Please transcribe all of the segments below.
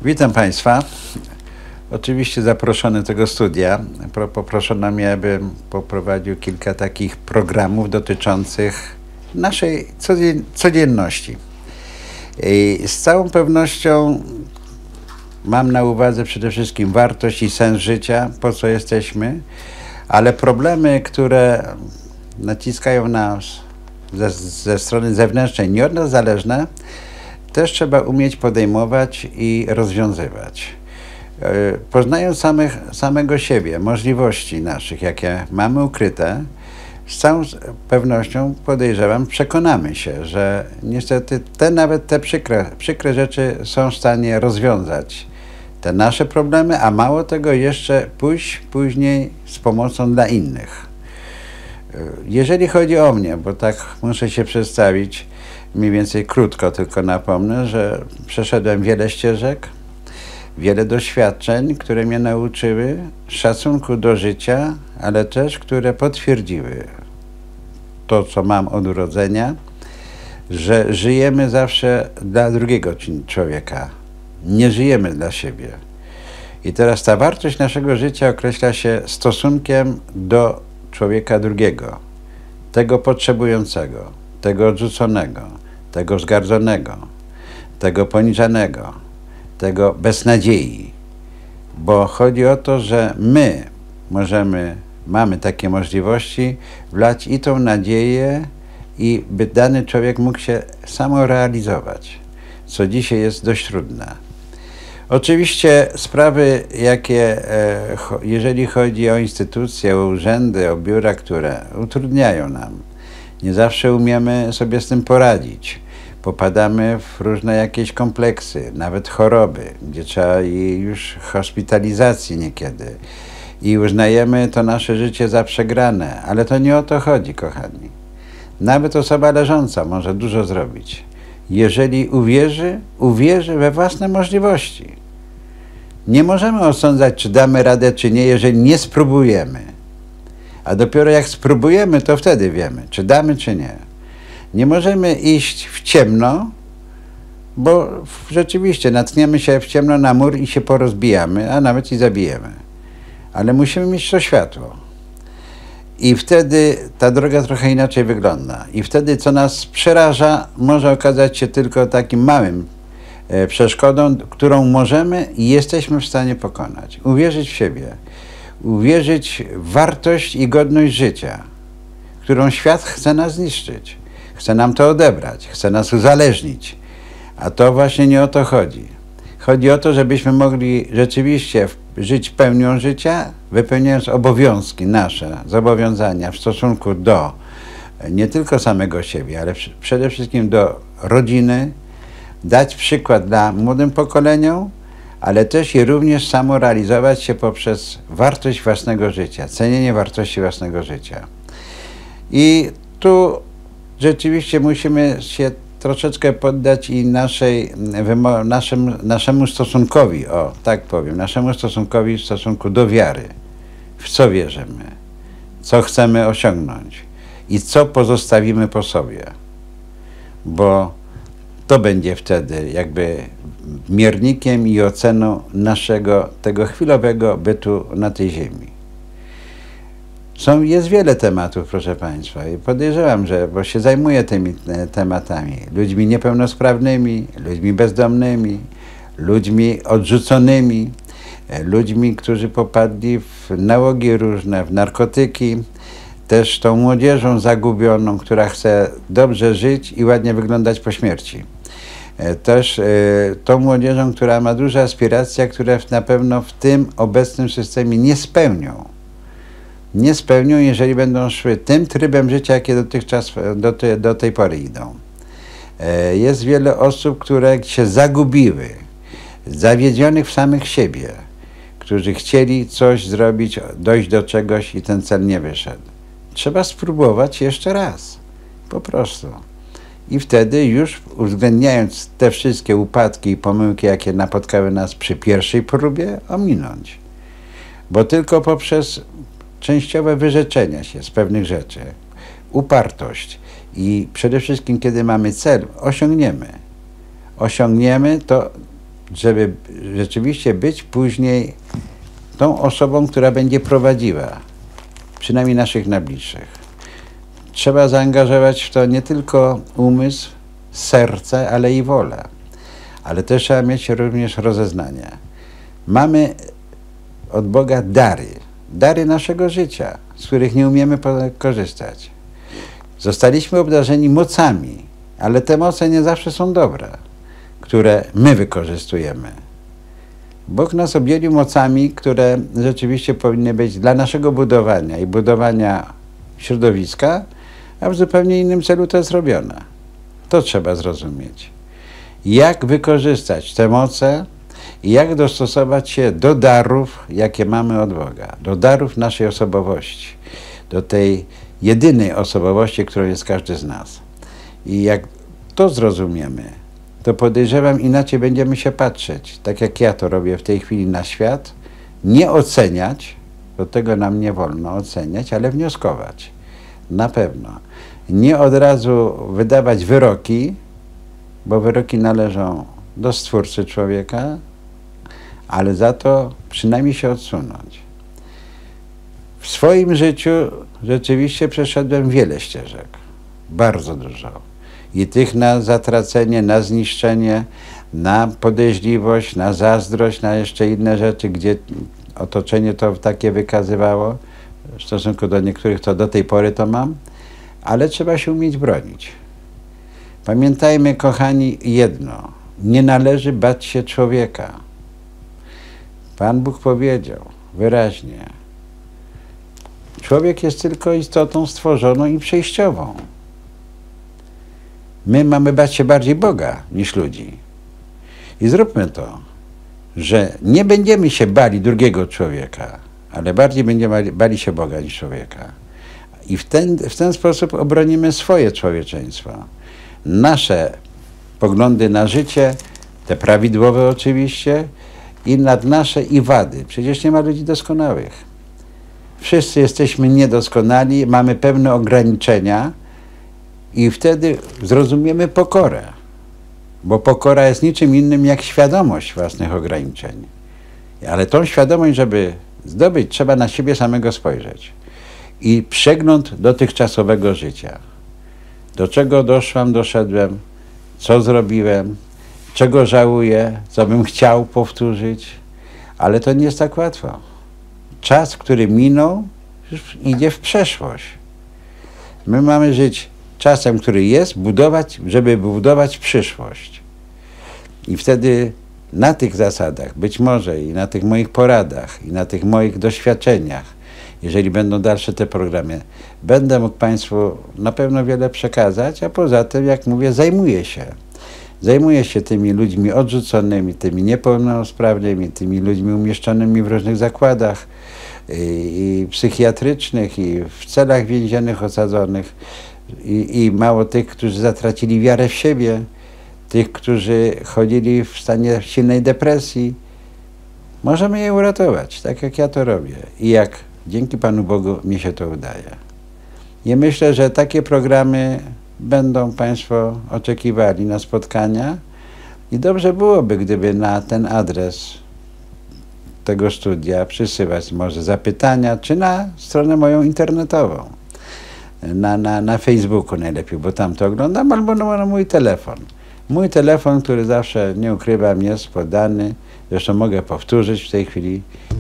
Witam Państwa. Oczywiście zaproszony do tego studia. Poproszono mnie, abym poprowadził kilka takich programów dotyczących naszej codzienności. I z całą pewnością mam na uwadze przede wszystkim wartość i sens życia, po co jesteśmy, ale problemy, które naciskają nas ze strony zewnętrznej, nie od nas zależne, też trzeba umieć podejmować i rozwiązywać. Poznając samego siebie, możliwości naszych, jakie mamy ukryte, z całą pewnością podejrzewam, przekonamy się, że niestety nawet te przykre rzeczy są w stanie rozwiązać te nasze problemy, a mało tego jeszcze pójść później z pomocą dla innych. Jeżeli chodzi o mnie, bo tak muszę się przedstawić, mniej więcej krótko tylko napomnę, że przeszedłem wiele ścieżek, wiele doświadczeń, które mnie nauczyły szacunku do życia, ale też które potwierdziły to, co mam od urodzenia, że żyjemy zawsze dla drugiego człowieka. Nie żyjemy dla siebie. I teraz ta wartość naszego życia określa się stosunkiem do człowieka drugiego, tego potrzebującego, tego odrzuconego, tego zgardzonego, tego poniżanego, tego bez nadziei. Bo chodzi o to, że my mamy takie możliwości wlać i tą nadzieję, i by dany człowiek mógł się samorealizować, co dzisiaj jest dość trudne. Oczywiście sprawy, jeżeli chodzi o instytucje, o urzędy, o biura, które utrudniają nam, nie zawsze umiemy sobie z tym poradzić. Popadamy w różne jakieś kompleksy, nawet choroby, gdzie trzeba i już hospitalizacji niekiedy. I uznajemy to nasze życie za przegrane, ale to nie o to chodzi, kochani. Nawet osoba leżąca może dużo zrobić, jeżeli uwierzy we własne możliwości. Nie możemy osądzać, czy damy radę, czy nie, jeżeli nie spróbujemy. A dopiero jak spróbujemy, to wtedy wiemy, czy damy, czy nie. Nie możemy iść w ciemno, bo rzeczywiście natkniemy się w ciemno na mur i się porozbijamy, a nawet i zabijemy. Ale musimy mieć to światło. I wtedy ta droga trochę inaczej wygląda. I wtedy, co nas przeraża, może okazać się tylko takim małym przeszkodą, którą możemy i jesteśmy w stanie pokonać. Uwierzyć w siebie. Uwierzyć w wartość i godność życia, którą świat chce nas zniszczyć. Chce nam to odebrać, chce nas uzależnić. A to właśnie nie o to chodzi. Chodzi o to, żebyśmy mogli rzeczywiście żyć pełnią życia, wypełniając obowiązki nasze, zobowiązania w stosunku do nie tylko samego siebie, ale przede wszystkim do rodziny, dać przykład dla młodym pokoleniom, ale też i również samorealizować się poprzez wartość własnego życia, cenienie wartości własnego życia. I tu rzeczywiście musimy się troszeczkę poddać i naszemu stosunkowi, o tak powiem, naszemu stosunkowi w stosunku do wiary, w co wierzymy, co chcemy osiągnąć i co pozostawimy po sobie, bo to będzie wtedy jakby miernikiem i oceną naszego tego chwilowego bytu na tej ziemi. Jest wiele tematów, proszę Państwa, i podejrzewam, bo się zajmuję tymi tematami, ludźmi niepełnosprawnymi, ludźmi bezdomnymi, ludźmi odrzuconymi, ludźmi, którzy popadli w nałogi różne, w narkotyki, też tą młodzieżą zagubioną, która chce dobrze żyć i ładnie wyglądać po śmierci. Też tą młodzieżą, która ma duże aspiracje, które na pewno w tym obecnym systemie nie spełnią. Nie spełnią, jeżeli będą szły tym trybem życia, jakie dotychczas do tej pory idą. Jest wiele osób, które się zagubiły, zawiedzionych w samych siebie, którzy chcieli coś zrobić, dojść do czegoś i ten cel nie wyszedł. Trzeba spróbować jeszcze raz, po prostu. I wtedy już uwzględniając te wszystkie upadki i pomyłki, jakie napotkały nas przy pierwszej próbie, ominąć. Bo tylko poprzez częściowe wyrzeczenia się z pewnych rzeczy, upartość i przede wszystkim, kiedy mamy cel, osiągniemy. To żeby rzeczywiście być później tą osobą, która będzie prowadziła, przynajmniej naszych najbliższych. Trzeba zaangażować w to nie tylko umysł, serce, ale i wolę. Ale też trzeba mieć również rozeznanie. Mamy od Boga dary naszego życia, z których nie umiemy korzystać. Zostaliśmy obdarzeni mocami, ale te moce nie zawsze są dobre, które my wykorzystujemy. Bóg nas obdzielił mocami, które rzeczywiście powinny być dla naszego budowania i budowania środowiska, a w zupełnie innym celu to jest robione. To trzeba zrozumieć. Jak wykorzystać te moce i jak dostosować się do darów, jakie mamy od Boga, do darów naszej osobowości, do tej jedynej osobowości, którą jest każdy z nas. I jak to zrozumiemy, to podejrzewam, inaczej będziemy się patrzeć, tak jak ja to robię w tej chwili na świat, nie oceniać, bo tego nam nie wolno oceniać, ale wnioskować. Na pewno. Nie od razu wydawać wyroki, bo wyroki należą do Stwórcy człowieka, ale za to przynajmniej się odsunąć. W swoim życiu rzeczywiście przeszedłem wiele ścieżek, bardzo dużo. I tych na zatracenie, na zniszczenie, na podejrzliwość, na zazdrość, na jeszcze inne rzeczy, gdzie otoczenie to takie wykazywało. W stosunku do niektórych to do tej pory to mam, ale trzeba się umieć bronić. Pamiętajmy, kochani, jedno. Nie należy bać się człowieka. Pan Bóg powiedział wyraźnie, człowiek jest tylko istotą stworzoną i przejściową. My mamy bać się bardziej Boga niż ludzi. I zróbmy to, że nie będziemy się bali drugiego człowieka, ale bardziej będziemy bali się Boga niż człowieka. I w ten sposób obronimy swoje człowieczeństwo. Nasze poglądy na życie, te prawidłowe oczywiście, i nad nasze i wady. Przecież nie ma ludzi doskonałych. Wszyscy jesteśmy niedoskonali, mamy pewne ograniczenia i wtedy zrozumiemy pokorę. Bo pokora jest niczym innym jak świadomość własnych ograniczeń. Ale tą świadomość, żeby zdobyć, trzeba na siebie samego spojrzeć. I przegląd dotychczasowego życia. Do czego doszedłem, co zrobiłem, czego żałuję, co bym chciał powtórzyć, ale to nie jest tak łatwo. Czas, który minął, już idzie w przeszłość. My mamy żyć czasem, który jest, żeby budować przyszłość. I wtedy na tych zasadach, być może i na tych moich poradach, i na tych moich doświadczeniach, jeżeli będą dalsze te programy, będę mógł Państwu na pewno wiele przekazać, a poza tym, jak mówię, zajmuję się tymi ludźmi odrzuconymi, tymi niepełnosprawnymi, tymi ludźmi umieszczonymi w różnych zakładach i psychiatrycznych, i w celach więziennych osadzonych, i mało tych, którzy zatracili wiarę w siebie, tych, którzy chodzili w stanie silnej depresji. Możemy je uratować, tak jak ja to robię i jak dzięki Panu Bogu mi się to udaje. I myślę, że takie programy będą Państwo oczekiwali na spotkania i dobrze byłoby, gdyby na ten adres tego studia przysyłać może zapytania, czy na stronę moją internetową, na Facebooku najlepiej, bo tam to oglądam, albo na mój telefon. Mój telefon, który zawsze, nie ukrywam, jest podany, zresztą mogę powtórzyć w tej chwili.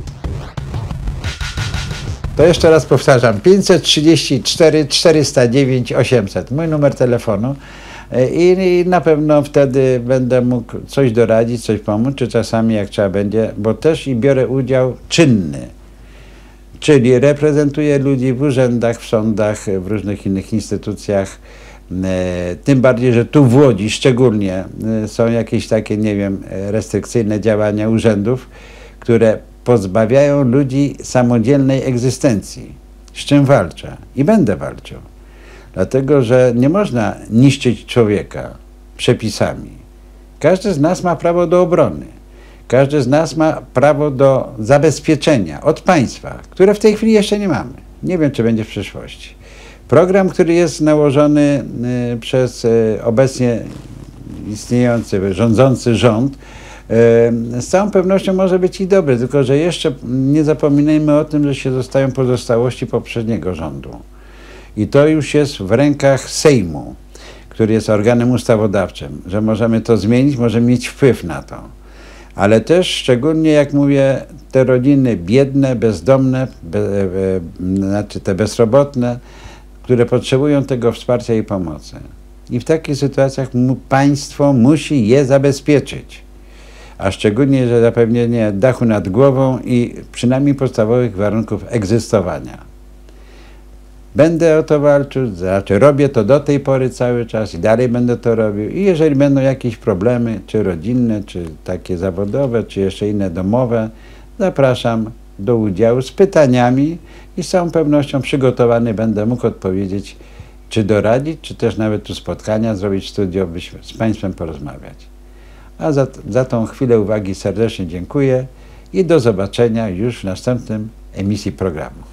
To jeszcze raz powtarzam, 534 409 800, mój numer telefonu i na pewno wtedy będę mógł coś doradzić, coś pomóc, czy czasami jak trzeba będzie, bo też i biorę udział czynny, czyli reprezentuję ludzi w urzędach, w sądach, w różnych innych instytucjach, tym bardziej, że tu w Łodzi szczególnie są jakieś takie, nie wiem, restrykcyjne działania urzędów, które pozbawiają ludzi samodzielnej egzystencji, z czym walczę i będę walczył. Dlatego, że nie można niszczyć człowieka przepisami. Każdy z nas ma prawo do obrony. Każdy z nas ma prawo do zabezpieczenia od państwa, które w tej chwili jeszcze nie mamy. Nie wiem, czy będzie w przyszłości. Program, który jest nałożony przez obecnie istniejący, rządzący rząd, Z całą pewnością może być i dobry, tylko że jeszcze nie zapominajmy o tym, że się zostają pozostałości poprzedniego rządu. I to już jest w rękach Sejmu, który jest organem ustawodawczym, że możemy to zmienić, możemy mieć wpływ na to. Ale też szczególnie, jak mówię, te rodziny biedne, bezdomne, znaczy te bezrobotne, które potrzebują tego wsparcia i pomocy. I w takich sytuacjach państwo musi je zabezpieczyć. A szczególnie, że zapewnienie dachu nad głową i przynajmniej podstawowych warunków egzystowania. Będę o to walczył, znaczy robię to do tej pory cały czas i dalej będę to robił. I jeżeli będą jakieś problemy, czy rodzinne, czy takie zawodowe, czy jeszcze inne domowe, zapraszam do udziału z pytaniami i z całą pewnością przygotowany będę mógł odpowiedzieć, czy doradzić, czy też nawet tu spotkania zrobić, studio, by z Państwem porozmawiać. A za tą chwilę uwagi serdecznie dziękuję i do zobaczenia już w następnym emisji programu.